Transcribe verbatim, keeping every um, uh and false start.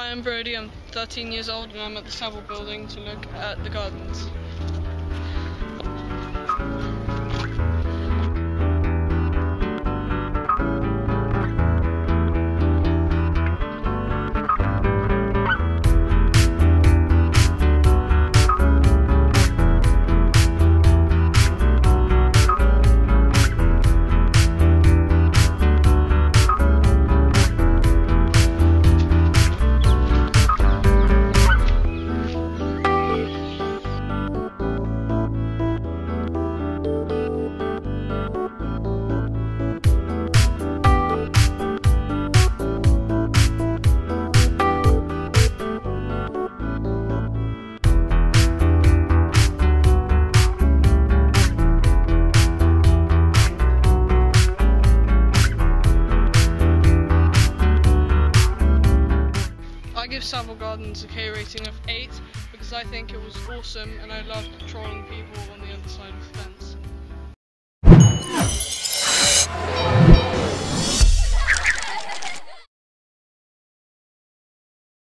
Hi, I'm Brodie, I'm thirteen years old and I'm at the Savill building to look at the gardens. I give Savill Gardens a K rating of eight because I think it was awesome and I loved trolling people on the other side of the fence.